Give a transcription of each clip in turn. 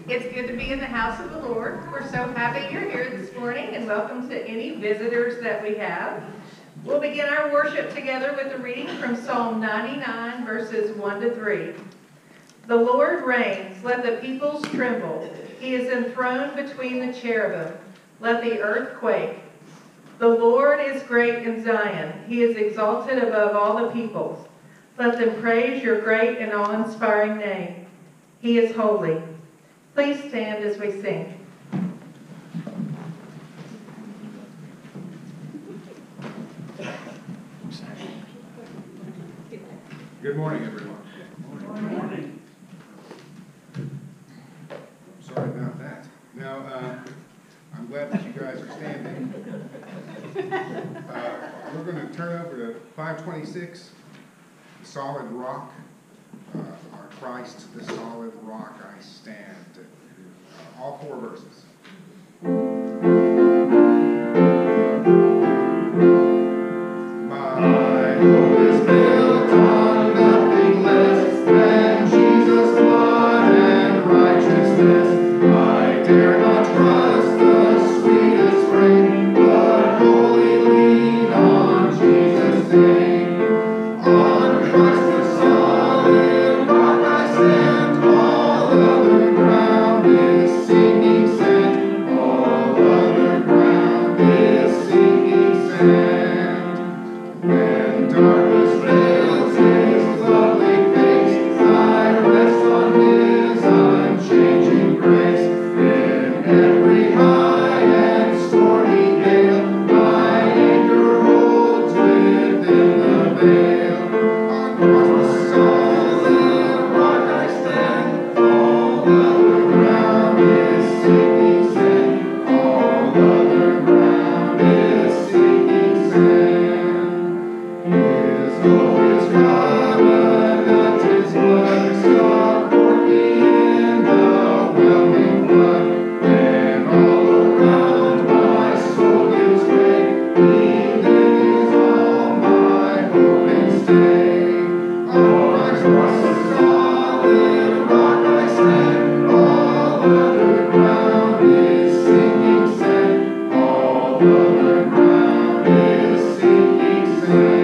It's good to be in the house of the Lord. We're so happy you're here this morning, and welcome to any visitors that we have. We'll begin our worship together with a reading from Psalm 99, verses 1 to 3. The Lord reigns, let the peoples tremble. He is enthroned between the cherubim. Let the earth quake. The Lord is great in Zion. He is exalted above all the peoples. Let them praise your great and awe-inspiring name. He is holy. Please stand as we sing. Good morning, everyone. Good morning. I'm sorry about that. Now, I'm glad that you guys are standing. We're going to turn over to 526, Solid Rock. Our Christ, the solid rock I stand. All four verses. My hope is built on nothing less than Jesus' blood and righteousness. I dare not trust the sweetest frame, but wholly lean on Jesus' name. On Christ the solid rock I stand, all other ground is sinking sand, all other ground is sinking sand. When darkness veils his lovely face, I rest on his unchanging grace. In every high and stormy gale, my anchor holds within the veil. On Christ the solid rock I stand, all other ground is sinking sand, all other ground is sinking sand. His hope is covenant, his blood support me in the whelming flood. When all around my soul gives way, he then is all my hope and stay. On Christ the solid rock I stand, all other ground is sinking sand, all other ground is sinking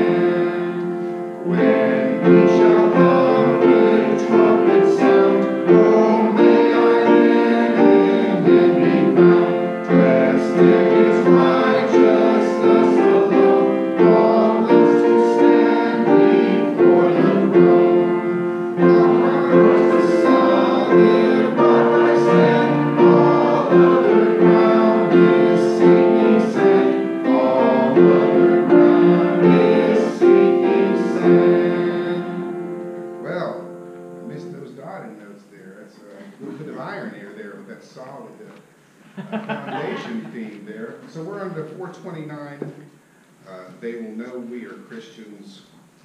sand. When he shall come with trumpet sound, oh, may I then in him be found, dressed in his righteousness alone, faultless to stand before the throne. On Christ the solid rock I stand, all other ground is sinking sand, all other ground is sinking sand. Well, I missed those dotting notes there. That's a little bit of irony there with that solid foundation theme there. So we're on to 429. They will know we are Christians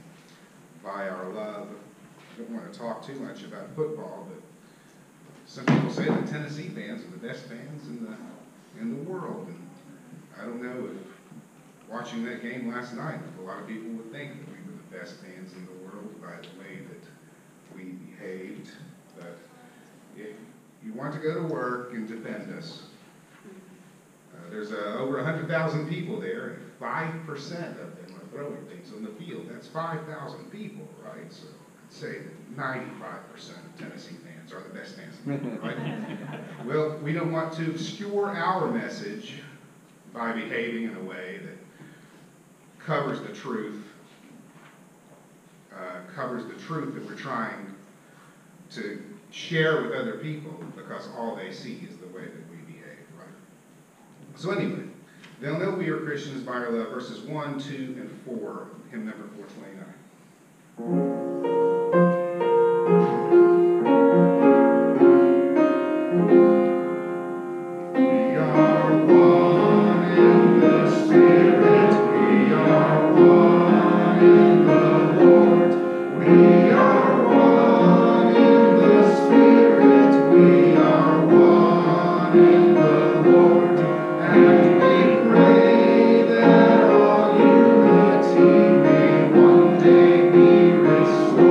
by our love. I don't want to talk too much about football, but some people say the Tennessee fans are the best fans in the world. And I don't know if watching that game last night, a lot of people would think that we were the best fans in the world by the way that we behaved. But if you want to go to work and defend us, there's over 100,000 people there, and 5% of them are throwing things on the field. That's 5,000 people, right? So I'd say that 95% of Tennessee fans are the best fans in the world, right? Well, we don't want to obscure our message by behaving in a way that covers the truth that we're trying to share with other people, because all they see is the way that we behave, right? So anyway, they'll know we are Christians by our love, verses 1, 2, and 4, hymn number 429. We are one in the Spirit, we are one in the Lord. We are one in the Spirit, we are one in the Lord. And we pray that all unity may one day be restored.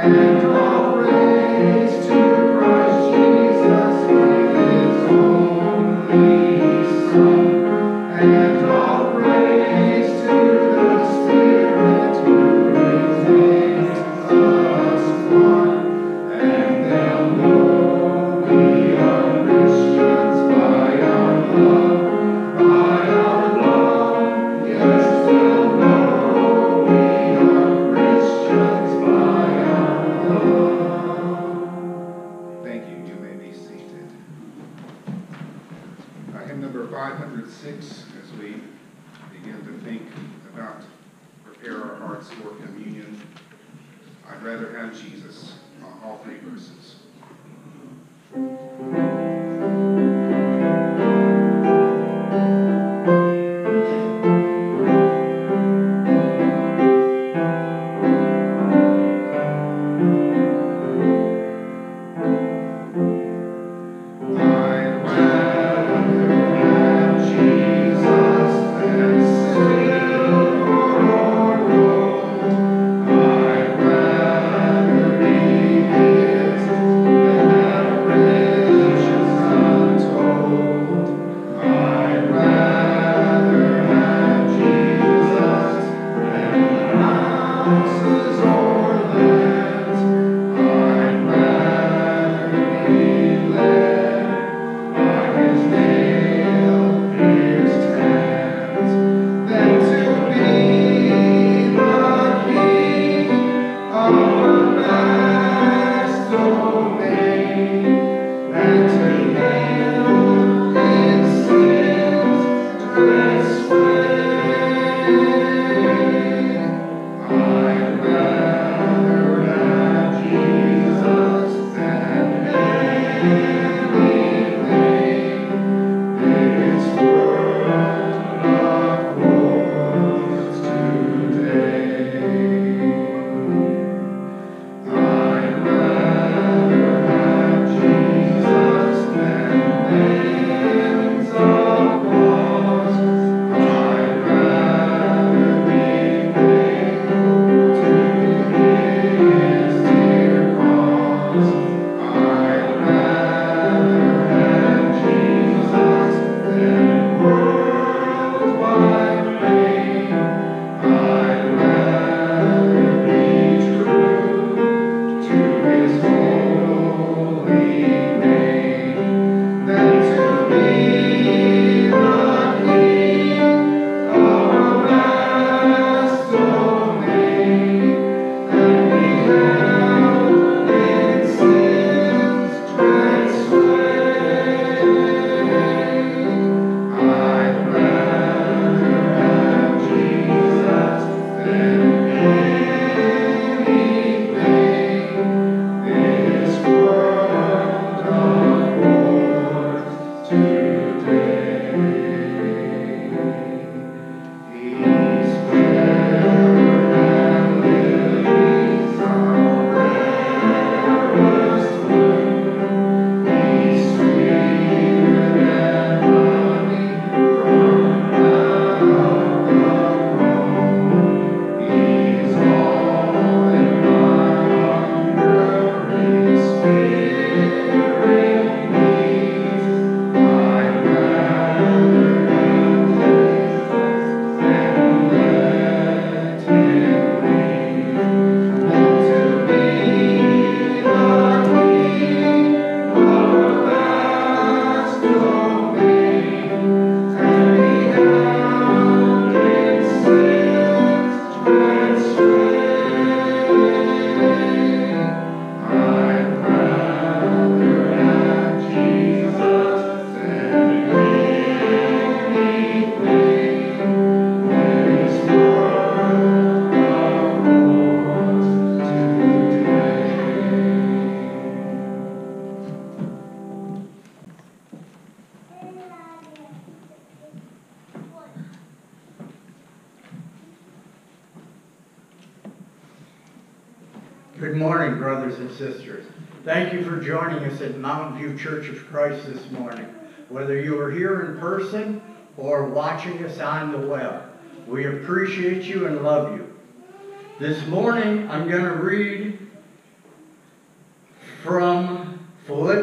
Good morning, brothers and sisters. Thank you for joining us at Mountain View Church of Christ this morning. Whether you are here in person or watching us on the web, we appreciate you and love you. This morning, I'm going to read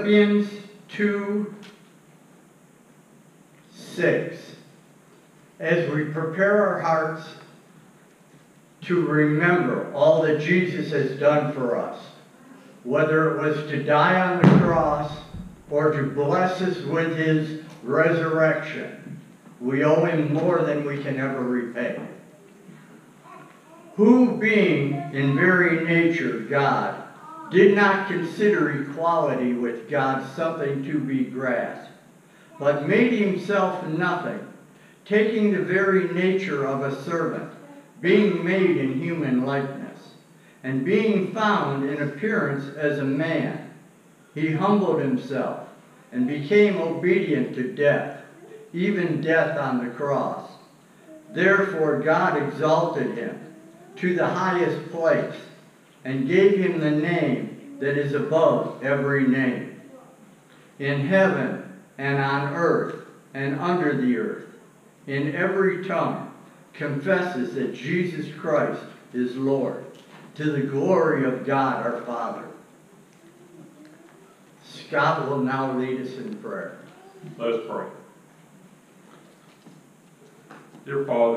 Philippians 2:6. As we prepare our hearts to remember all that Jesus has done for us, whether it was to die on the cross or to bless us with his resurrection, we owe him more than we can ever repay. Who, being in very nature God, did not consider equality with God something to be grasped, but made himself nothing, taking the very nature of a servant, being made in human likeness, and being found in appearance as a man, he humbled himself and became obedient to death, even death on the cross. Therefore God exalted him to the highest place and gave him the name that is above every name, in heaven and on earth and under the earth, in every tongue confesses that Jesus Christ is Lord, to the glory of God our Father. Scott will now lead us in prayer. Let us pray. Dear Father,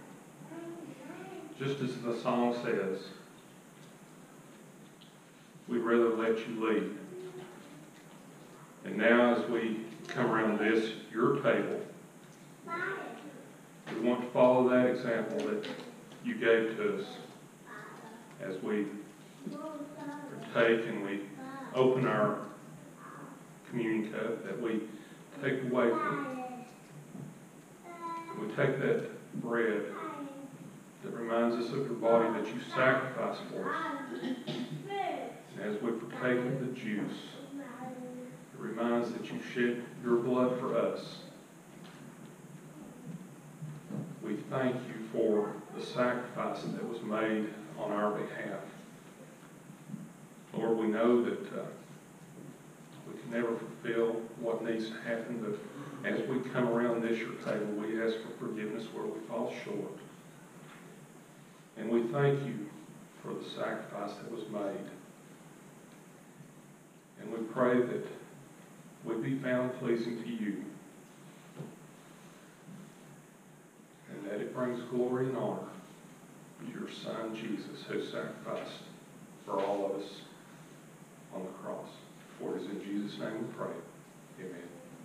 just as the song says, we'd rather let you lead. And now as we come around this, your table, we want to follow that example that you gave to us as we partake and we open our communion cup, that we take away from we take that bread that reminds us of your body that you sacrificed for us. And as we partake of the juice, it reminds that you shed your blood for us. We thank you for the sacrifice that was made on our behalf. Lord, we know that we can never fulfill what needs to happen, but as we come around this your table, we ask for forgiveness where we fall short. And we thank you for the sacrifice that was made. And we pray that we be found pleasing to you, and that it brings glory and honor to your Son, Jesus, who sacrificed for all of us on the cross. For it is in Jesus' name we pray. Amen.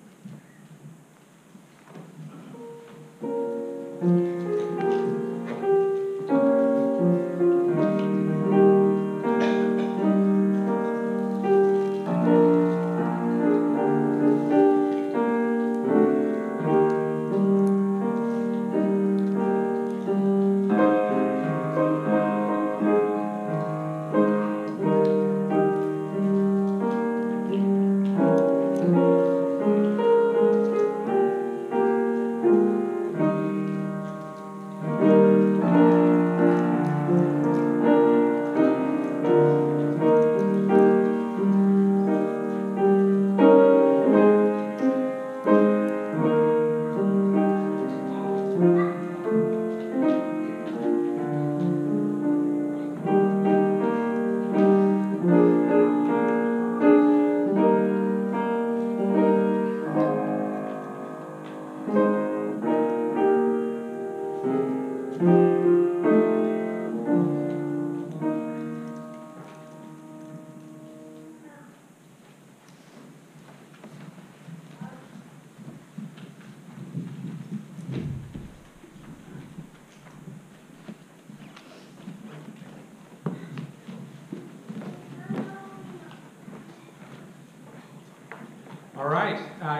All right,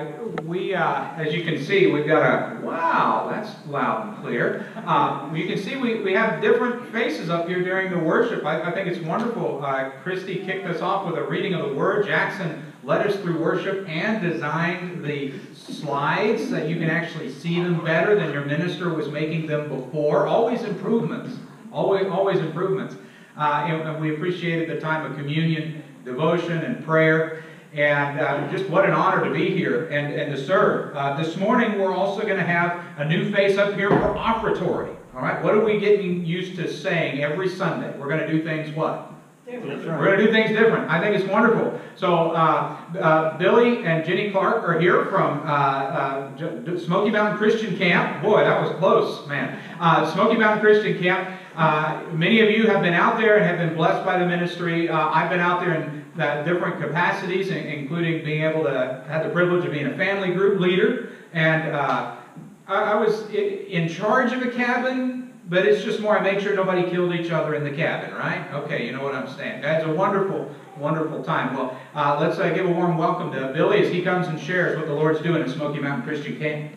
as you can see, we've got a, wow, that's loud and clear. You can see we have different faces up here during the worship. I think it's wonderful. Christy kicked us off with a reading of the Word. Jackson led us through worship and designed the slides so that you can actually see them better than your minister was making them before. Always improvements, always improvements. And we appreciated the time of communion, devotion, and prayer. And just what an honor to be here and to serve. This morning we're also going to have a new face up here for offertory. All right, what are we getting used to saying every Sunday? We're going to do things what? Do That's We're going to do things different. I think it's wonderful. So Billy and Jenny Clark are here from Smoky Mountain Christian Camp. Boy, that was close, man. Smoky Mountain Christian Camp. Many of you have been out there and have been blessed by the ministry. I've been out there in different capacities, including being able to have the privilege of being a family group leader. And I was in charge of a cabin. But it's just more, I make sure nobody killed each other in the cabin, right? Okay, you know what I'm saying. That's a wonderful, wonderful time. Well, let's give a warm welcome to Billy as he comes and shares what the Lord's doing at Smoky Mountain Christian Camp.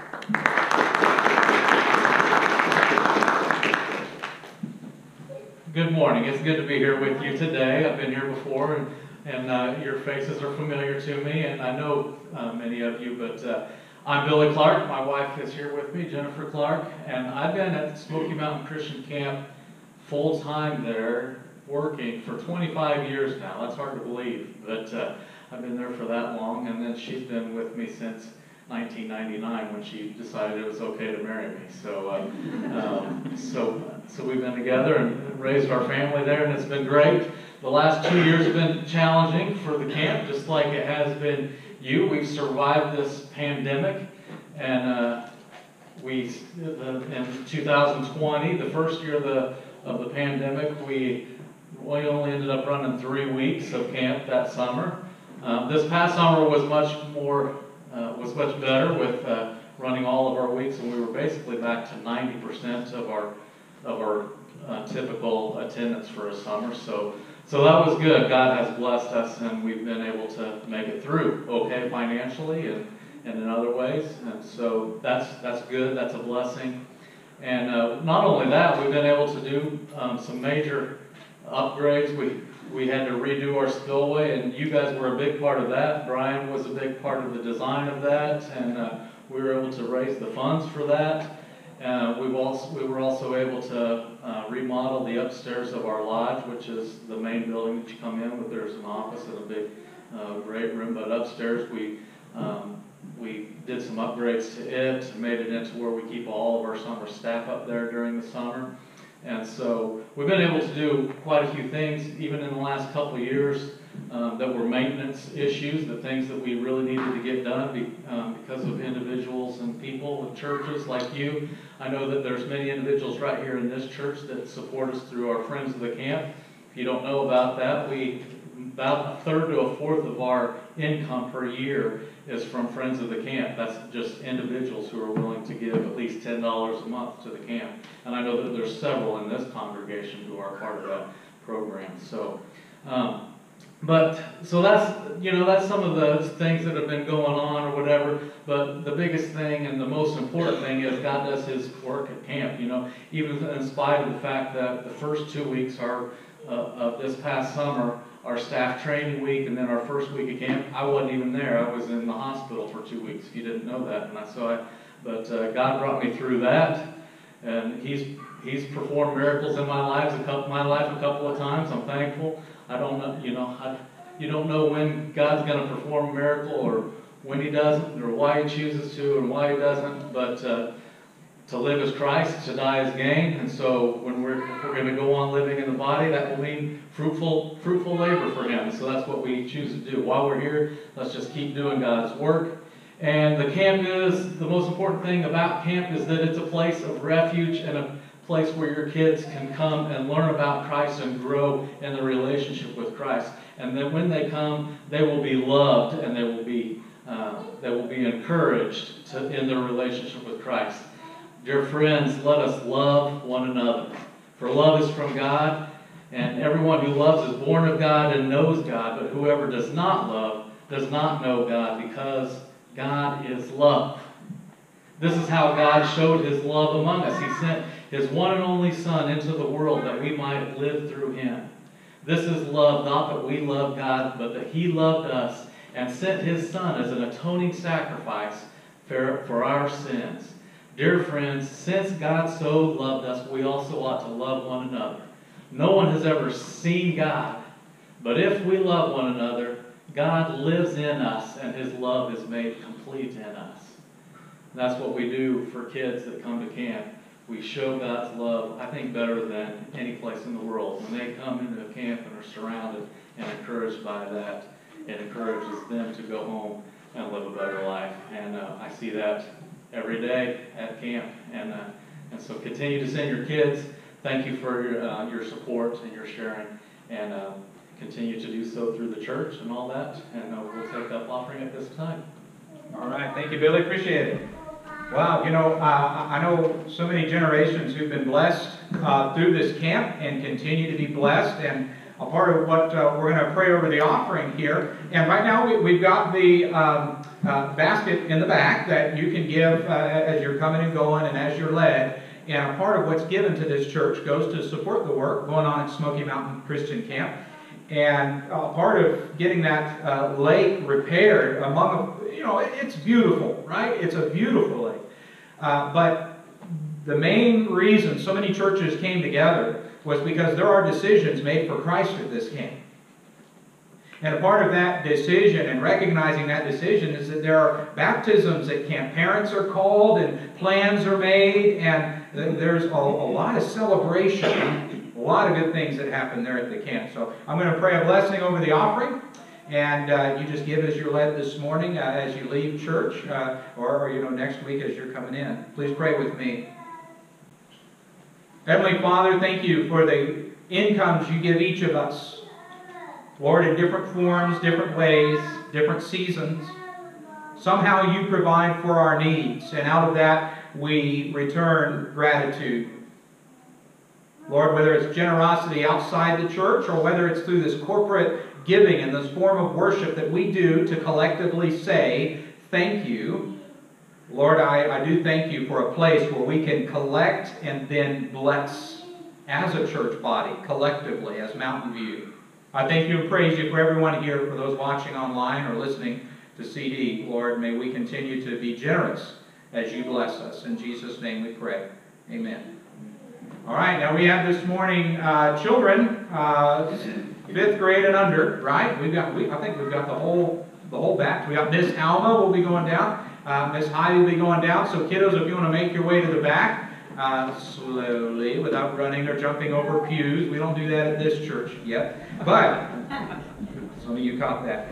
Good morning. It's good to be here with you today. I've been here before, and your faces are familiar to me, and I know many of you, but I'm Billy Clark. My wife is here with me, Jennifer Clark, and I've been at Smoky Mountain Christian Camp full-time there, working for 25 years now. That's hard to believe, but I've been there for that long, and then she's been with me since 1999 when she decided it was okay to marry me. So, so we've been together and raised our family there, and it's been great. The last 2 years have been challenging for the camp, just like it has been you. We've survived this pandemic, and in 2020, the first year of the pandemic, we only ended up running 3 weeks of camp that summer. This past summer was much better with running all of our weeks, and we were basically back to 90% of our typical attendance for a summer. So that was good. God has blessed us, and we've been able to make it through okay financially and in other ways. And so that's good. That's a blessing. And not only that, we've been able to do some major upgrades. We had to redo our spillway, and you guys were a big part of that. Brian was a big part of the design of that, and we were able to raise the funds for that. We were also able to remodel the upstairs of our lodge, which is the main building that you come in with. There's an office and a big great room, but upstairs we did some upgrades to it, made it into where we keep all of our summer staff up there during the summer. And so we've been able to do quite a few things, even in the last couple of years, that were maintenance issues, the things that we really needed to get done because of individuals and people with churches like you. I know that there's many individuals right here in this church that support us through our Friends of the Camp. If you don't know about that, about a third to a fourth of our income per year is from Friends of the Camp. That's just individuals who are willing to give at least $10 a month to the camp. And I know that there's several in this congregation who are part of that program. So that's some of the things that have been going on or whatever. But the biggest thing and the most important thing is God does His work at camp. Even in spite of the fact that the first 2 weeks of this past summer, our staff training week, and then our first week of camp, I wasn't even there. I was in the hospital for 2 weeks. If you didn't know that, but God brought me through that, and He's performed miracles in my life a couple of times. I'm thankful. I don't know, you don't know when God's going to perform a miracle or when He doesn't, or why He chooses to and why He doesn't. But to live as Christ, to die as gain. And so if we're going to go on living in the body, that will mean fruitful labor for Him. So that's what we choose to do. While we're here, let's just keep doing God's work. And the most important thing about camp is that it's a place of refuge and a place where your kids can come and learn about Christ and grow in the relationship with Christ. And then when they come, they will be loved and they will be encouraged in their relationship with Christ. Dear friends, let us love one another. For love is from God, and everyone who loves is born of God and knows God. But whoever does not love does not know God, because God is love. This is how God showed His love among us. He sent His one and only Son into the world that we might live through Him. This is love, not that we love God, but that He loved us and sent His Son as an atoning sacrifice for our sins. Dear friends, since God so loved us, we also ought to love one another. No one has ever seen God, but if we love one another, God lives in us and His love is made complete in us. And that's what we do for kids that come to camp. we show God's love, I think, better than any place in the world. When they come into a camp and are surrounded and encouraged by that, it encourages them to go home and live a better life. And I see that every day at camp. And so continue to send your kids. Thank you for your support and your sharing. And continue to do so through the church and all that. And we'll take up offering at this time. All right. Thank you, Billy. Appreciate it. Wow. You know, I know so many generations who've been blessed through this camp and continue to be blessed. And a part of what we're going to pray over the offering here. And right now we've got the basket in the back that you can give as you're coming and going and as you're led. And a part of what's given to this church goes to support the work going on at Smoky Mountain Christian Camp. And part of getting that lake repaired, it's beautiful, right? It's a beautiful lake. But the main reason so many churches came together was because there are decisions made for Christ at this camp. And a part of that decision and recognizing that decision is that there are baptisms at camp. Parents are called and plans are made, and there's a lot of celebration, a lot of good things that happen there at the camp. So I'm going to pray a blessing over the offering, and you just give as you're led this morning as you leave church, or next week as you're coming in. Please pray with me. Heavenly Father, thank you for the incomes you give each of us. Lord, in different forms, different ways, different seasons. Somehow you provide for our needs, and out of that we return gratitude. Lord, whether it's generosity outside the church or whether it's through this corporate giving and this form of worship that we do to collectively say thank you, Lord, I do thank you for a place where we can collect and then bless as a church body, collectively, as Mountain View. I thank you and praise you for everyone here, for those watching online or listening to CD. Lord, may we continue to be generous as you bless us. In Jesus' name we pray. Amen. All right, now we have this morning children, 5th grade and under, right? I think we've got the whole batch. We got Miss Alma will be going down. Miss Heidi will be going down. So kiddos, if you want to make your way to the back, slowly, without running or jumping over pews. We don't do that at this church yet. But some of you caught that.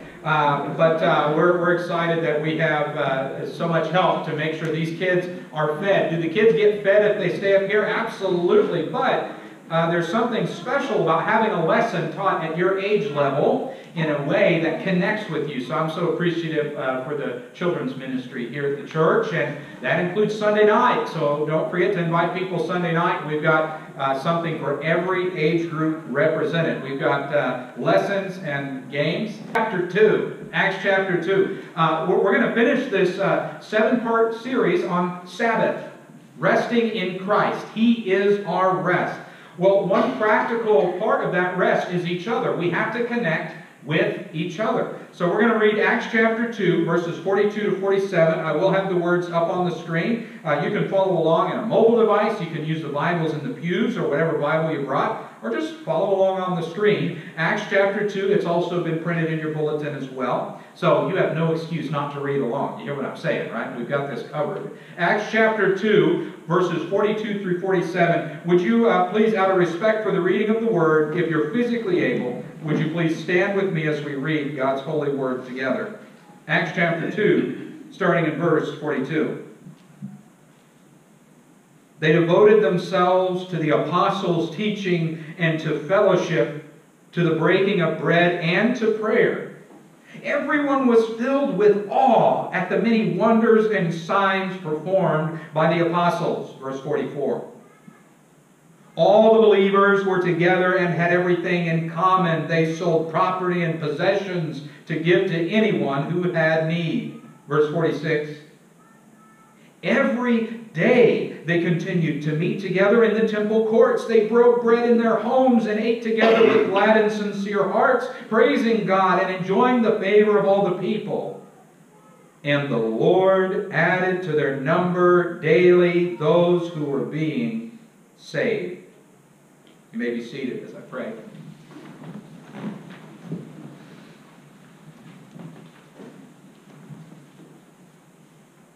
We're excited that we have so much help to make sure these kids are fed. Do the kids get fed if they stay up here? Absolutely. But there's something special about having a lesson taught at your age level in a way that connects with you. So I'm so appreciative for the children's ministry here at the church, and that includes Sunday night. So don't forget to invite people Sunday night. We've got something for every age group represented. We've got lessons and games. Acts chapter 2. We're going to finish this 7-part series on Sabbath, resting in Christ. He is our rest. Well, one practical part of that rest is each other. We have to connect with each other. So we're going to read Acts chapter 2, verses 42 to 47. I will have the words up on the screen. You can follow along on a mobile device. You can use the Bibles in the pews or whatever Bible you brought, or just follow along on the screen. Acts chapter 2, it's also been printed in your bulletin as well. So you have no excuse not to read along. You hear what I'm saying, right? We've got this covered. Acts chapter 2, verses 42 through 47. Would you please, out of respect for the reading of the Word, if you're physically able, would you please stand with me as we read God's holy Word together? Acts chapter 2, starting in verse 42. They devoted themselves to the apostles' teaching and to fellowship, to the breaking of bread and to prayer. Everyone was filled with awe at the many wonders and signs performed by the apostles. Verse 44. All the believers were together and had everything in common. They sold property and possessions to give to anyone who had need. Verse 46. Every day they continued to meet together in the temple courts. They broke bread in their homes and ate together with glad and sincere hearts, praising God and enjoying the favor of all the people. And the Lord added to their number daily those who were being saved. You may be seated as I pray.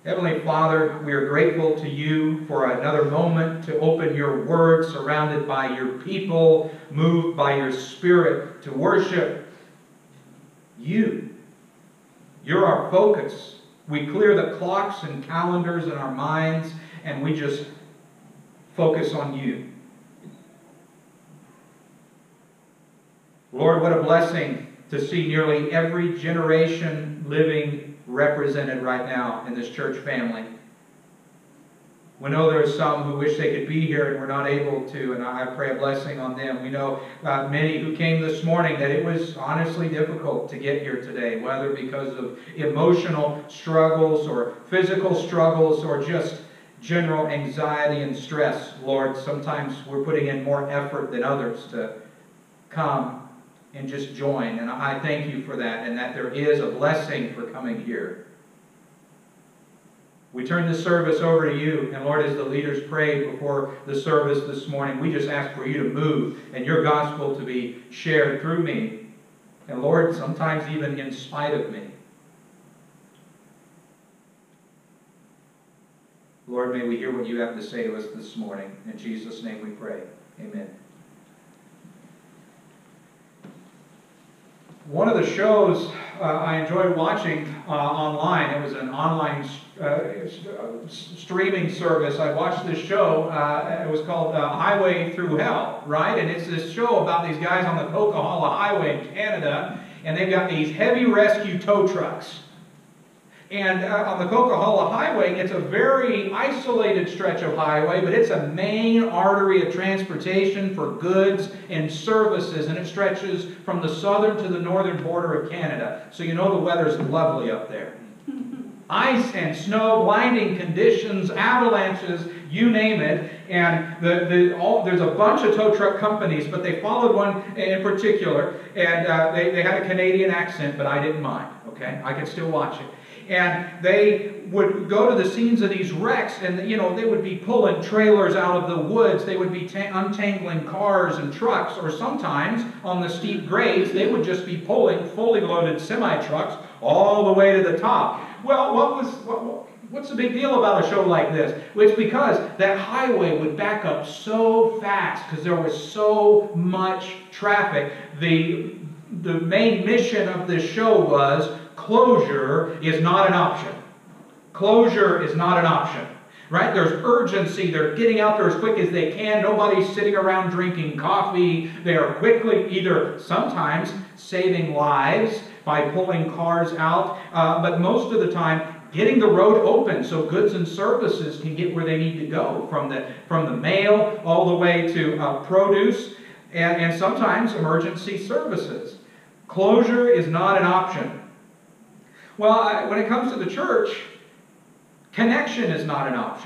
Heavenly Father, we are grateful to you for another moment to open your word, surrounded by your people, moved by your Spirit to worship you. You're our focus. We clear the clocks and calendars in our minds, and we just focus on you. Lord, what a blessing to see nearly every generation living represented right now in this church family. We know there are some who wish they could be here and were not able to, and I pray a blessing on them. We know many who came this morning that it was honestly difficult to get here today, whether because of emotional struggles or physical struggles or just general anxiety and stress. Lord, sometimes we're putting in more effort than others to come and just join. And I thank you for that, and that there is a blessing for coming here. We turn this service over to you, and Lord, as the leaders prayed before the service this morning, we just ask for you to move and your gospel to be shared through me. And Lord, sometimes even in spite of me. Lord, may we hear what you have to say to us this morning. In Jesus' name we pray. Amen. One of the shows I enjoyed watching online, it was an online streaming service. I watched this show. It was called Highway Through Hell, right? And it's this show about these guys on the Coquihalla Highway in Canada, and they've got these heavy rescue tow trucks. And on the Coquihalla Highway, it's a very isolated stretch of highway, but it's a main artery of transportation for goods and services, and it stretches from the southern to the northern border of Canada. So you know the weather's lovely up there. Ice and snow, blinding conditions, avalanches, you name it. And there's a bunch of tow truck companies, but they followed one in particular, and they had a Canadian accent, but I didn't mind, okay? I could still watch it. And they would go to the scenes of these wrecks, and you know, they would be pulling trailers out of the woods, they would be untangling cars and trucks, or sometimes on the steep grades they would just be pulling fully loaded semi-trucks all the way to the top. Well, what's the big deal about a show like this? Well, it's because that highway would back up so fast because there was so much traffic. The main mission of this show was closure is not an option. Closure is not an option. Right? There's urgency. They're getting out there as quick as they can. Nobody's sitting around drinking coffee. They are quickly either sometimes saving lives by pulling cars out, but most of the time getting the road open so goods and services can get where they need to go, from the mail all the way to produce and sometimes emergency services. Closure is not an option. Well, when it comes to the church, connection is not an option.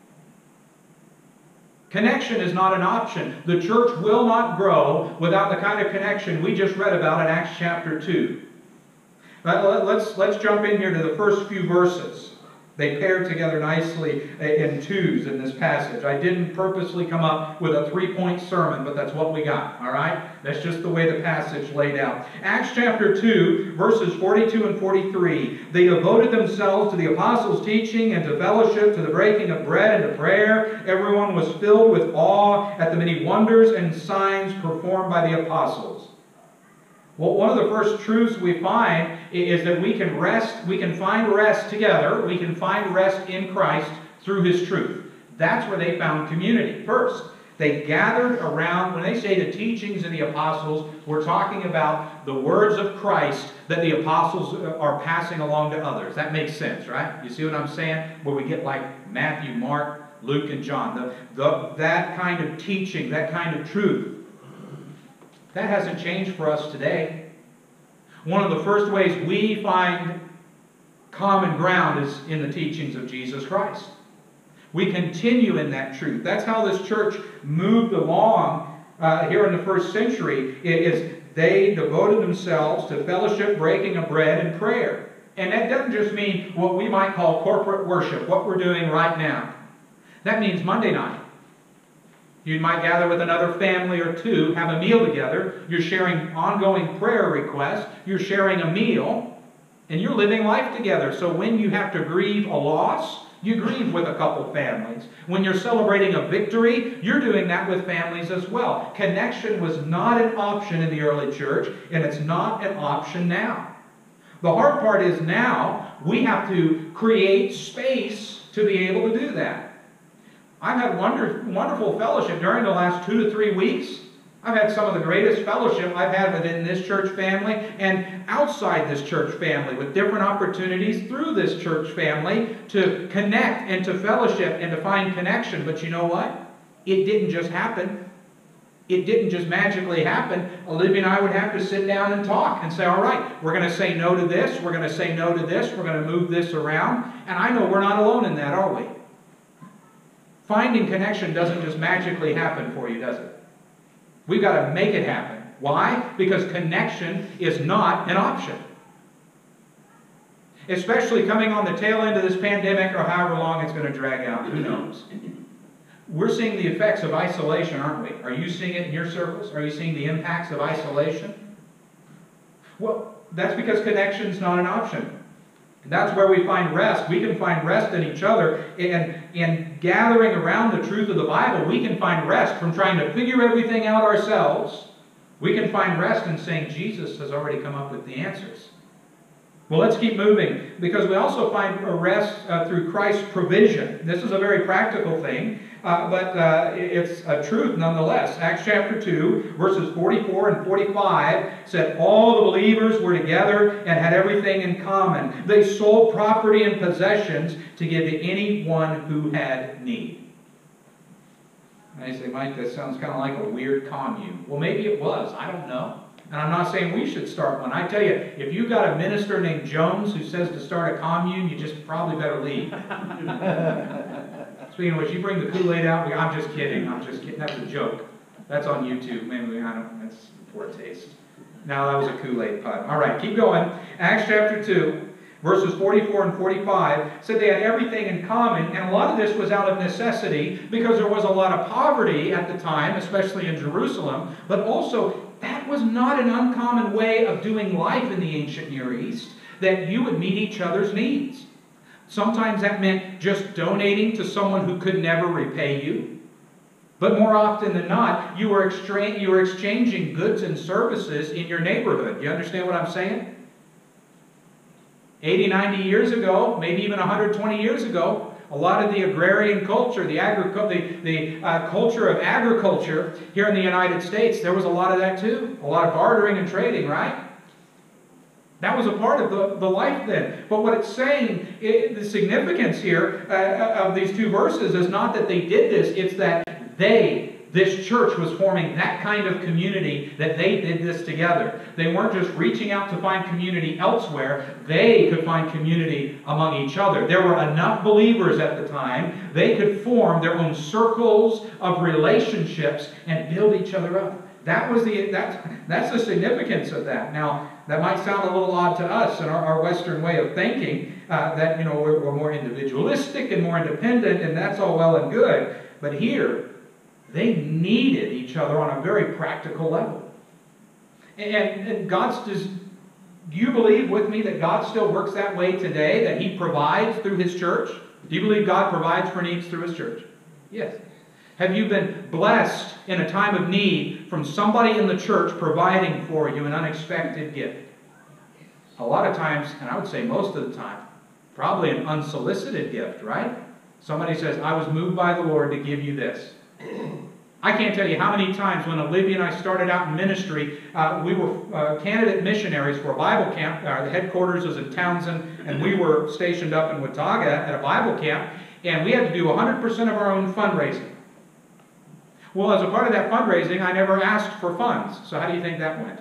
Connection is not an option. The church will not grow without the kind of connection we just read about in Acts chapter 2. Let's jump in here to the first few verses. They pair together nicely in twos in this passage. I didn't purposely come up with a three-point sermon, but that's what we got, all right? That's just the way the passage laid out. Acts chapter 2, verses 42 and 43. They devoted themselves to the apostles' teaching and to fellowship, to the breaking of bread and to prayer. Everyone was filled with awe at the many wonders and signs performed by the apostles. Well, one of the first truths we find is that we can find rest together, we can find rest in Christ through His truth. That's where they found community. First, they gathered around, when they say the teachings of the apostles, we're talking about the words of Christ that the apostles are passing along to others. That makes sense, right? You see what I'm saying? Where we get like Matthew, Mark, Luke, and John. That kind of teaching, that kind of truth. That hasn't changed for us today. One of the first ways we find common ground is in the teachings of Jesus Christ. We continue in that truth. That's how this church moved along here in the first century. Is they devoted themselves to fellowship, breaking of bread, and prayer. And that doesn't just mean what we might call corporate worship, what we're doing right now. That means Monday night. You might gather with another family or two, have a meal together. You're sharing ongoing prayer requests. You're sharing a meal. And you're living life together. So when you have to grieve a loss, you grieve with a couple families. When you're celebrating a victory, you're doing that with families as well. Connection was not an option in the early church, and it's not an option now. The hard part is now we have to create space to be able to do that. I've had wonderful fellowship during the last 2 to 3 weeks. I've had some of the greatest fellowship I've had within this church family and outside this church family, with different opportunities through this church family to connect and to fellowship and to find connection. But you know what? It didn't just happen. It didn't just magically happen. Olivia and I would have to sit down and talk and say, all right, we're going to say no to this, we're going to say no to this, we're going to move this around. And I know we're not alone in that, are we? Finding connection doesn't just magically happen for you, does it? We've got to make it happen. Why? Because connection is not an option. Especially coming on the tail end of this pandemic, or however long it's going to drag out. Who knows? We're seeing the effects of isolation, aren't we? Are you seeing it in your circles? Are you seeing the impacts of isolation? Well, that's because connection's not an option. That's where we find rest. We can find rest in each other. And gathering around the truth of the Bible, we can find rest from trying to figure everything out ourselves. We can find rest in saying Jesus has already come up with the answers. Well, let's keep moving, because we also find a rest through Christ's provision. This is a very practical thing, but it's a truth nonetheless. Acts chapter 2, verses 44 and 45 said, all the believers were together and had everything in common. They sold property and possessions to give to anyone who had need. And I say, Mike, that sounds kind of like a weird commune. Well, maybe it was. I don't know. And I'm not saying we should start one. I tell you, if you've got a minister named Jones who says to start a commune, you just probably better leave. Speaking of which, you bring the Kool-Aid out. I'm just kidding. I'm just kidding. That's a joke. That's on YouTube. Maybe I don't. That's poor taste. Now that was a Kool-Aid pun. All right, keep going. Acts chapter 2, verses 44 and 45 said they had everything in common, and a lot of this was out of necessity because there was a lot of poverty at the time, especially in Jerusalem, but also that was not an uncommon way of doing life in the ancient Near East, that you would meet each other's needs. Sometimes that meant just donating to someone who could never repay you. But more often than not, you were exchanging goods and services in your neighborhood. You understand what I'm saying? 80, 90 years ago, maybe even 120 years ago, a lot of the agrarian culture, the culture of agriculture here in the United States, there was a lot of that too. A lot of bartering and trading, right? That was a part of the life then. But what it's saying, the significance here of these two verses is not that they did this, it's that this church was forming that kind of community, that they did this together. They weren't just reaching out to find community elsewhere. They could find community among each other. There were enough believers at the time. They could form their own circles of relationships and build each other up. That's the significance of that. Now, that might sound a little odd to us in our Western way of thinking, that we're more individualistic and more independent, and that's all well and good. But here, they needed each other on a very practical level. And do you believe with me that God still works that way today, that He provides through His church? Do you believe God provides for needs through His church? Yes. Have you been blessed in a time of need from somebody in the church providing for you an unexpected gift? A lot of times, and I would say most of the time, probably an unsolicited gift, right? Somebody says, I was moved by the Lord to give you this. I can't tell you how many times when Olivia and I started out in ministry, we were candidate missionaries for a Bible camp. The headquarters was in Townsend, and we were stationed up in Watauga at a Bible camp, and we had to do 100% of our own fundraising. Well, as a part of that fundraising, I never asked for funds. So how do you think that went?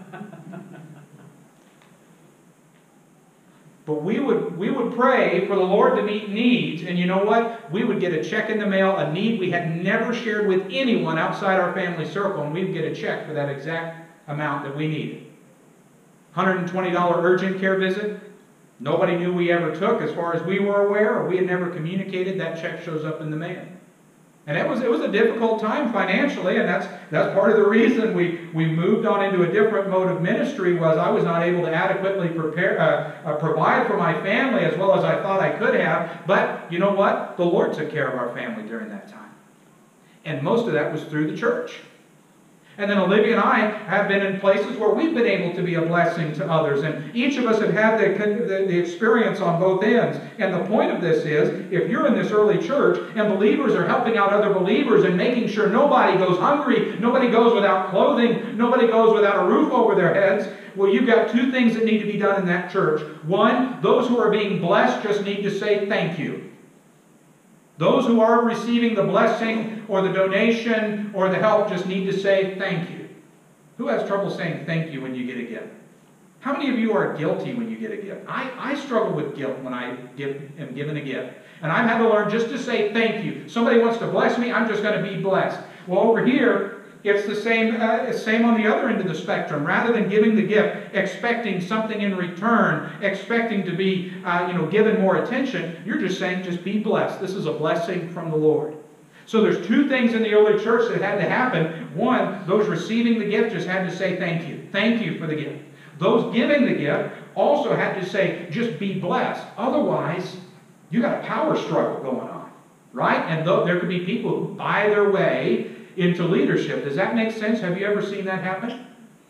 But we would pray for the Lord to meet needs, and you know what? We would get a check in the mail, a need we had never shared with anyone outside our family circle, and we'd get a check for that exact amount that we needed. $120 urgent care visit. Nobody knew we ever took, as far as we were aware, or we had never communicated. That check shows up in the mail. And it was a difficult time financially, and that's part of the reason we moved on into a different mode of ministry. Was I was not able to adequately provide for my family as well as I thought I could have. But you know what? The Lord took care of our family during that time. And most of that was through the church. And then Olivia and I have been in places where we've been able to be a blessing to others. And each of us have had the experience on both ends. And the point of this is, if you're in this early church and believers are helping out other believers and making sure nobody goes hungry, nobody goes without clothing, nobody goes without a roof over their heads, well, you've got two things that need to be done in that church. One, those who are being blessed just need to say thank you. Those who are receiving the blessing or the donation or the help just need to say thank you. Who has trouble saying thank you when you get a gift? How many of you are guilty when you get a gift? I struggle with guilt when I am given a gift. And I've had to learn just to say thank you. Somebody wants to bless me, I'm just going to be blessed. Well, over here, it's the same on the other end of the spectrum. Rather than giving the gift, expecting something in return, expecting to be given more attention, you're just saying, just be blessed. This is a blessing from the Lord. So there's two things in the early church that had to happen. One, those receiving the gift just had to say thank you. Thank you for the gift. Those giving the gift also had to say, just be blessed. Otherwise, you got a power struggle going on, right? And there could be people who buy their way into leadership. Does that make sense? Have you ever seen that happen?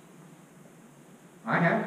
I have.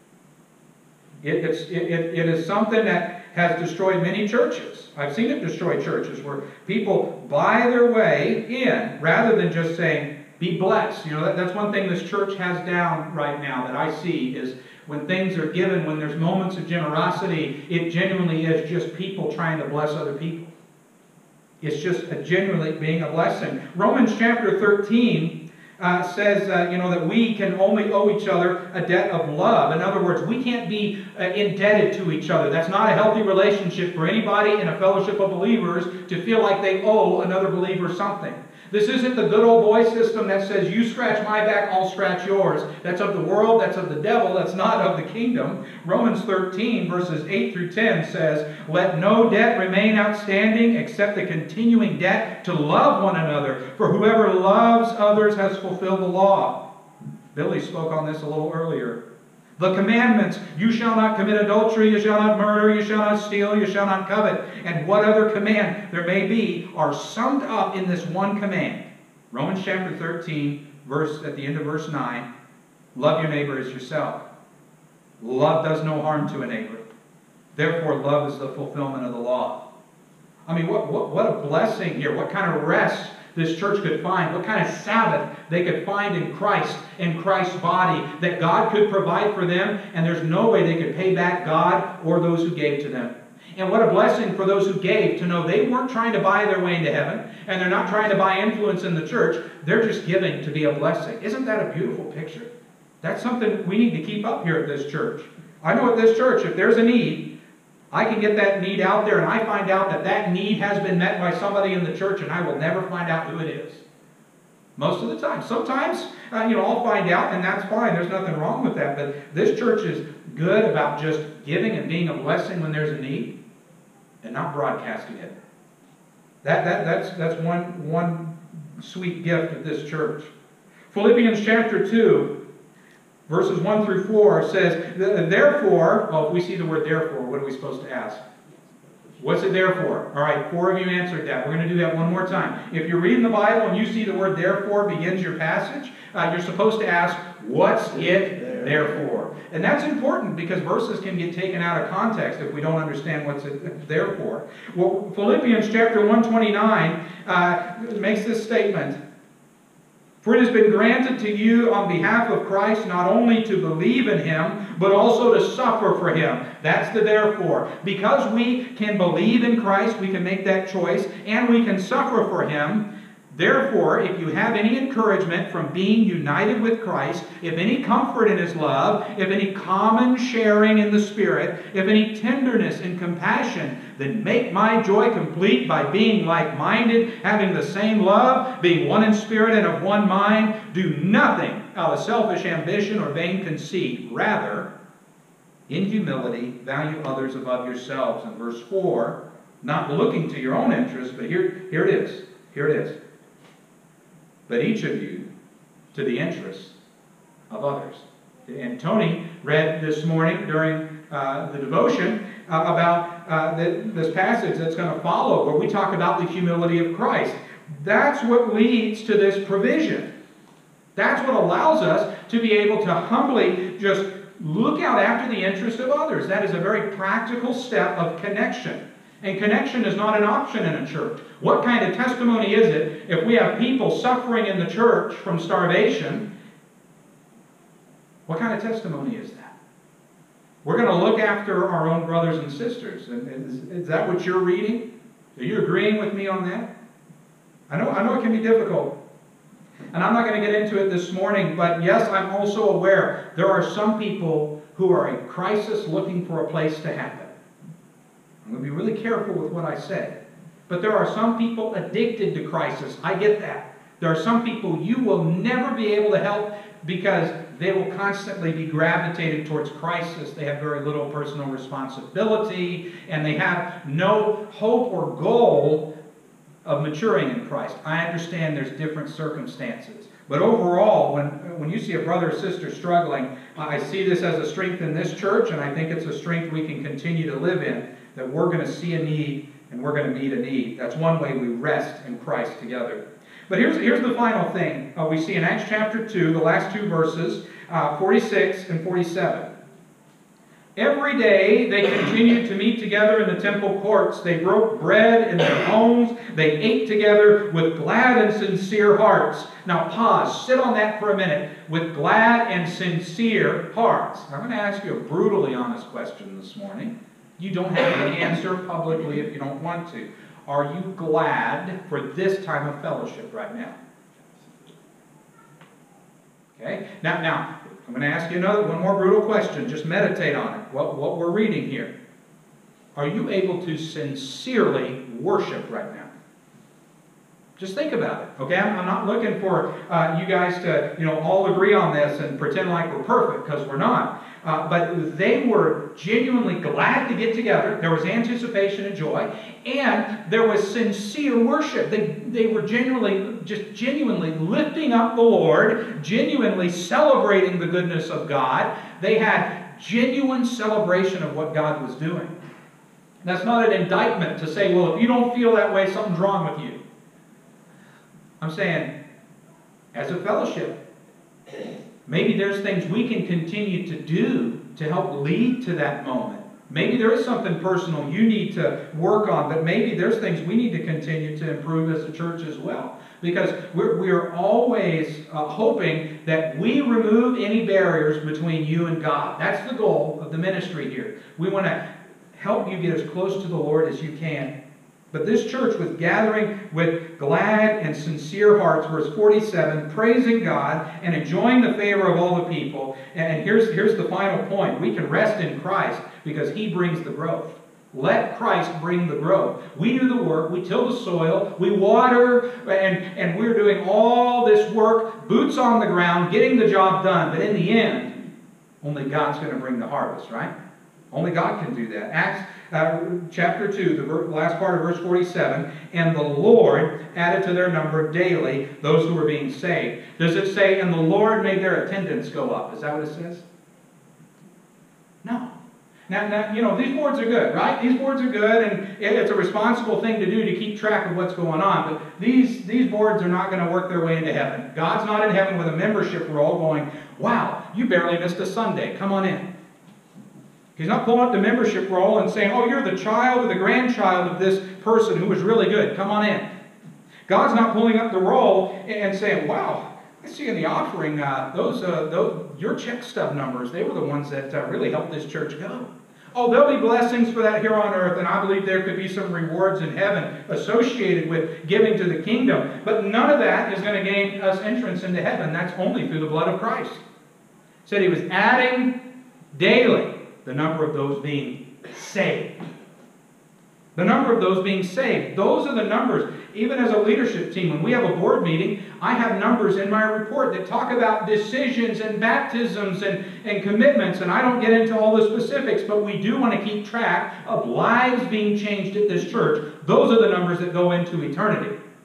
It is something that has destroyed many churches. I've seen it destroy churches where people buy their way in rather than just saying, be blessed. You know, that's one thing this church has down right now that I see is when things are given, when there's moments of generosity, it genuinely is just people trying to bless other people. It's just genuinely being a blessing. Romans chapter 13 says that we can only owe each other a debt of love. In other words, we can't be indebted to each other. That's not a healthy relationship for anybody in a fellowship of believers to feel like they owe another believer something. This isn't the good old boy system that says, you scratch my back, I'll scratch yours. That's of the world, that's of the devil, that's not of the kingdom. Romans 13, verses 8 through 10 says, let no debt remain outstanding except the continuing debt to love one another. For whoever loves others has fulfilled the law. Billy spoke on this a little earlier. The commandments, you shall not commit adultery, you shall not murder, you shall not steal, you shall not covet, and what other command there may be, are summed up in this one command. Romans chapter 13, at the end of verse 9, love your neighbor as yourself. Love does no harm to a neighbor. Therefore, love is the fulfillment of the law. I mean, what a blessing here. What kind of rest this church could find, what kind of Sabbath they could find in Christ, in Christ's body, that God could provide for them, and there's no way they could pay back God or those who gave to them. And what a blessing for those who gave to know they weren't trying to buy their way into heaven, and they're not trying to buy influence in the church, they're just giving to be a blessing. Isn't that a beautiful picture? That's something we need to keep up here at this church. I know at this church, if there's a need, I can get that need out there, and I find out that that need has been met by somebody in the church, and I will never find out who it is. Most of the time. Sometimes, I'll find out, and that's fine. There's nothing wrong with that. But this church is good about just giving and being a blessing when there's a need, and not broadcasting it. That's one sweet gift of this church. Philippians chapter 2. Verses 1 through 4 says, therefore, well, if we see the word therefore, what are we supposed to ask? What's it there for? All right, 4 of you answered that. We're going to do that one more time. If you're reading the Bible and you see the word therefore begins your passage, you're supposed to ask, what's it there for? And that's important because verses can get taken out of context if we don't understand what's it there for. Well, Philippians chapter 1:29 makes this statement. For it has been granted to you on behalf of Christ not only to believe in Him, but also to suffer for Him. That's the therefore. Because we can believe in Christ, we can make that choice, and we can suffer for Him. Therefore, if you have any encouragement from being united with Christ, if any comfort in His love, if any common sharing in the Spirit, if any tenderness and compassion, then make my joy complete by being like-minded, having the same love, being one in spirit and of one mind. Do nothing out of selfish ambition or vain conceit. Rather, in humility, value others above yourselves. In verse 4, not looking to your own interests, but here it is. Here it is. But each of you to the interests of others. And Tony read this morning during the devotion about this passage that's going to follow, where we talk about the humility of Christ. That's what leads to this provision. That's what allows us to be able to humbly just look out after the interest of others. That is a very practical step of connection. And connection is not an option in a church. What kind of testimony is it if we have people suffering in the church from starvation? What kind of testimony is that? We're going to look after our own brothers and sisters. And is that what you're reading? Are you agreeing with me on that? I know it can be difficult. And I'm not going to get into it this morning, but yes, I'm also aware there are some people who are in crisis looking for a place to happen. I'm going to be really careful with what I say. But there are some people addicted to crisis. I get that. There are some people you will never be able to help because they will constantly be gravitated towards crisis. They have very little personal responsibility, and they have no hope or goal of maturing in Christ. I understand there's different circumstances. But overall, when you see a brother or sister struggling, I see this as a strength in this church, and I think it's a strength we can continue to live in, that we're going to see a need and we're going to meet a need. That's one way we rest in Christ together. But here's the final thing we see in Acts chapter 2, the last two verses, 46 and 47. Every day they continued to meet together in the temple courts. They broke bread in their homes. They ate together with glad and sincere hearts. Now pause. Sit on that for a minute. With glad and sincere hearts. I'm going to ask you a brutally honest question this morning. You don't have to answer publicly if you don't want to. Are you glad for this time of fellowship right now? Okay? Now, I'm going to ask you one more brutal question. Just meditate on it. What we're reading here. Are you able to sincerely worship right now? Just think about it. Okay? I'm not looking for you guys to all agree on this and pretend like we're perfect, because we're not. But they were genuinely glad to get together. There was anticipation and joy. And there was sincere worship. They were genuinely lifting up the Lord, genuinely celebrating the goodness of God. They had genuine celebration of what God was doing. That's not an indictment to say, well, if you don't feel that way, something's wrong with you. I'm saying, as a fellowship, maybe there's things we can continue to do to help lead to that moment. Maybe there is something personal you need to work on, but maybe there's things we need to continue to improve as a church as well. Because we're always hoping that we remove any barriers between you and God. That's the goal of the ministry here. We want to help you get as close to the Lord as you can. But this church was gathering with glad and sincere hearts, verse 47, praising God and enjoying the favor of all the people. And here's the final point. We can rest in Christ because He brings the growth. Let Christ bring the growth. We do the work. We till the soil. We water. And we're doing all this work, boots on the ground, getting the job done. But in the end, only God's going to bring the harvest, right? Only God can do that. Acts chapter 2, the last part of verse 47, and the Lord added to their number daily those who were being saved. Does it say, and the Lord made their attendance go up? Is that what it says? No. Now, these boards are good, right? These boards are good, and it's a responsible thing to do to keep track of what's going on. But these boards are not going to work their way into heaven. God's not in heaven with a membership roll going, wow, you barely missed a Sunday. Come on in. He's not pulling up the membership roll and saying, oh, you're the child or the grandchild of this person who was really good. Come on in. God's not pulling up the roll and saying, wow, I see in the offering, your check stub numbers, they were the ones that really helped this church go. Oh, there'll be blessings for that here on earth, and I believe there could be some rewards in heaven associated with giving to the kingdom. But none of that is going to gain us entrance into heaven. That's only through the blood of Christ. He said He was adding daily the number of those being saved. The number of those being saved. Those are the numbers. Even as a leadership team, when we have a board meeting, I have numbers in my report that talk about decisions and baptisms and commitments. And I don't get into all the specifics, but we do want to keep track of lives being changed at this church. Those are the numbers that go into eternity.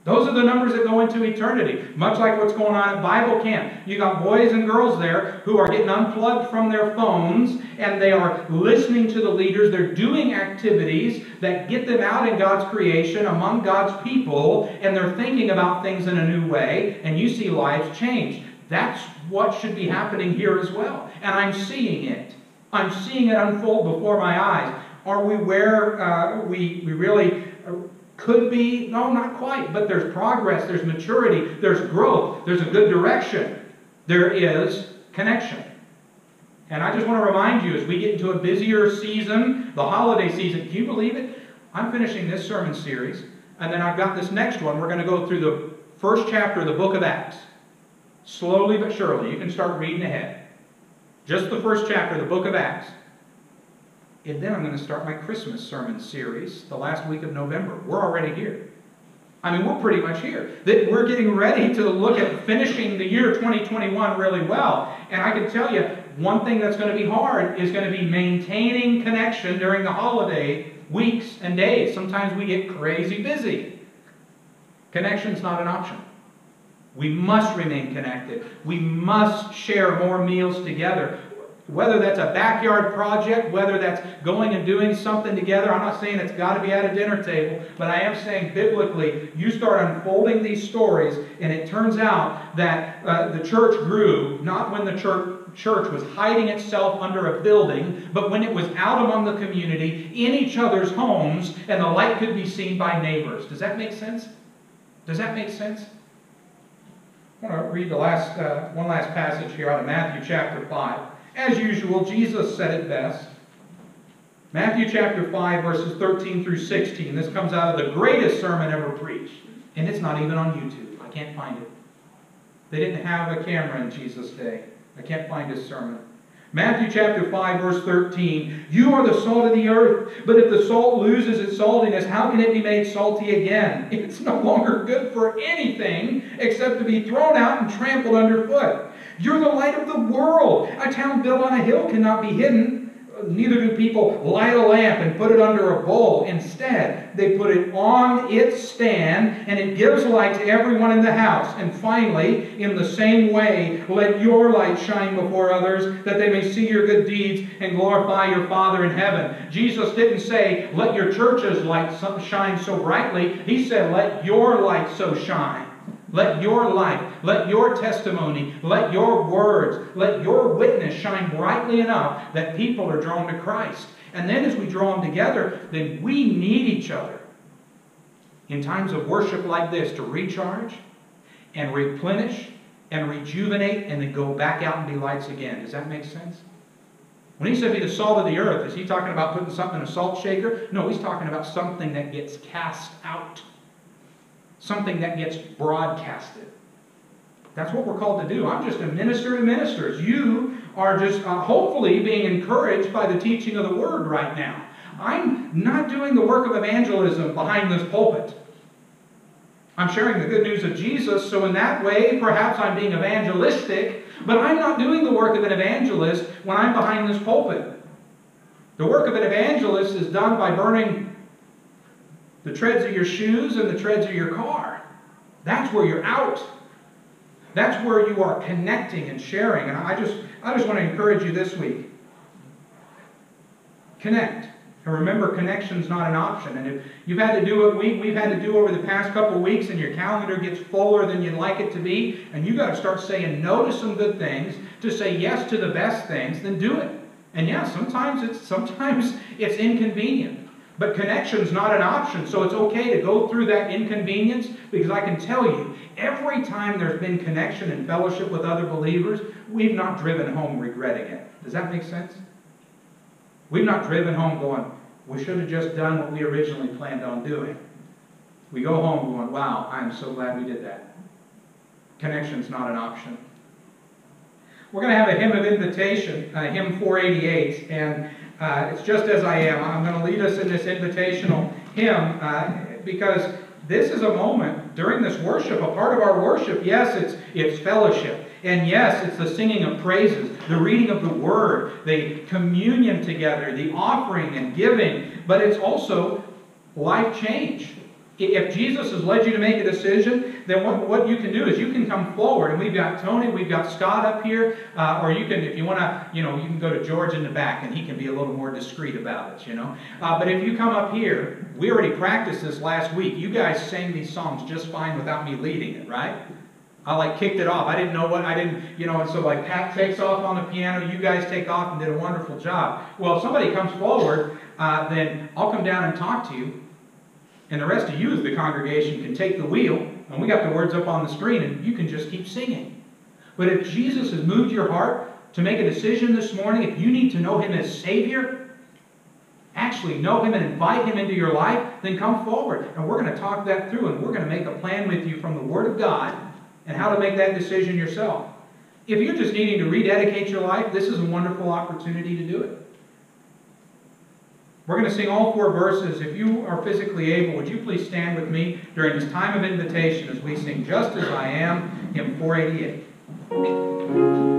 Those are the numbers that go into eternity, much like what's going on at Bible camp. You got boys and girls there who are getting unplugged from their phones, and they are listening to the leaders. They're doing activities that get them out in God's creation, among God's people, and they're thinking about things in a new way, and you see lives change. That's what should be happening here as well. And I'm seeing it. I'm seeing it unfold before my eyes. Are we where we really could be? No, not quite. But there's progress, there's maturity, there's growth, there's a good direction. There is connection. And I just want to remind you, as we get into a busier season, the holiday season, can you believe it? I'm finishing this sermon series, and then I've got this next one. We're going to go through the first chapter of the book of Acts. Slowly but surely. You can start reading ahead. Just the first chapter of the book of Acts. And then I'm going to start my Christmas sermon series the last week of November. We're already here. I mean, we're pretty much here. We're getting ready to look at finishing the year 2021 really well. And I can tell you, one thing that's going to be hard is going to be maintaining connection during the holiday weeks and days. Sometimes we get crazy busy. Connection's not an option. We must remain connected. We must share more meals together. Whether that's a backyard project, whether that's going and doing something together. I'm not saying it's got to be at a dinner table, but I am saying biblically, you start unfolding these stories, and it turns out that the church grew, not when the church was hiding itself under a building, but when it was out among the community, in each other's homes, and the light could be seen by neighbors. Does that make sense? Does that make sense? I want to read the one last passage here out of Matthew chapter 5. As usual, Jesus said it best. Matthew chapter 5, verses 13 through 16. This comes out of the greatest sermon ever preached. And it's not even on YouTube. I can't find it. They didn't have a camera in Jesus' day. I can't find his sermon. Matthew chapter 5, verse 13. You are the salt of the earth, but if the salt loses its saltiness, how can it be made salty again? It's no longer good for anything except to be thrown out and trampled underfoot. You're the light of the world. A town built on a hill cannot be hidden. Neither do people light a lamp and put it under a bowl. Instead, they put it on its stand, and it gives light to everyone in the house. And finally, in the same way, let your light shine before others, that they may see your good deeds and glorify your Father in heaven. Jesus didn't say, let your church's light shine so brightly. He said, let your light so shine. Let your life, let your testimony, let your words, let your witness shine brightly enough that people are drawn to Christ. And then as we draw them together, then we need each other in times of worship like this to recharge and replenish and rejuvenate and then go back out and be lights again. Does that make sense? When he said be the salt of the earth, is he talking about putting something in a salt shaker? No, he's talking about something that gets cast out. Something that gets broadcasted. That's what we're called to do. I'm just a minister to ministers. You are just hopefully being encouraged by the teaching of the Word right now. I'm not doing the work of evangelism behind this pulpit. I'm sharing the good news of Jesus, so in that way, perhaps I'm being evangelistic, but I'm not doing the work of an evangelist when I'm behind this pulpit. The work of an evangelist is done by burning the treads of your shoes and the treads of your car. That's where you're out. That's where you are connecting and sharing. And I just want to encourage you this week. Connect. And remember, connection's not an option. And if you've had to do what we've had to do over the past couple of weeks, and your calendar gets fuller than you'd like it to be, and you've got to start saying no to some good things, to say yes to the best things, then do it. And yeah, sometimes it's inconvenient. But connection's not an option, so it's okay to go through that inconvenience, because I can tell you, every time there's been connection and fellowship with other believers, we've not driven home regretting it. Does that make sense? We've not driven home going, we should have just done what we originally planned on doing. We go home going, wow, I'm so glad we did that. Connection's not an option. We're going to have a hymn of invitation, hymn 488, and it's Just As I Am. I'm going to lead us in this invitational hymn because this is a moment during this worship, a part of our worship. Yes, it's fellowship. And yes, it's the singing of praises, the reading of the Word, the communion together, the offering and giving. But it's also life change. If Jesus has led you to make a decision, then what you can do is you can come forward, and we've got Tony, we've got Scott up here, or you can, if you want to, you can go to George in the back, and he can be a little more discreet about it, But if you come up here, we already practiced this last week. You guys sang these songs just fine without me leading it, right? I kicked it off. I didn't know and so Pat takes off on the piano, you guys take off and did a wonderful job. Well, if somebody comes forward, then I'll come down and talk to you. And the rest of you as the congregation can take the wheel, and we got the words up on the screen, and you can just keep singing. But if Jesus has moved your heart to make a decision this morning, if you need to know Him as Savior, actually know Him and invite Him into your life, then come forward. And we're going to talk that through, and we're going to make a plan with you from the Word of God and how to make that decision yourself. If you're just needing to rededicate your life, this is a wonderful opportunity to do it. We're going to sing all 4 verses. If you are physically able, would you please stand with me during this time of invitation as we sing Just As I Am, hymn 488.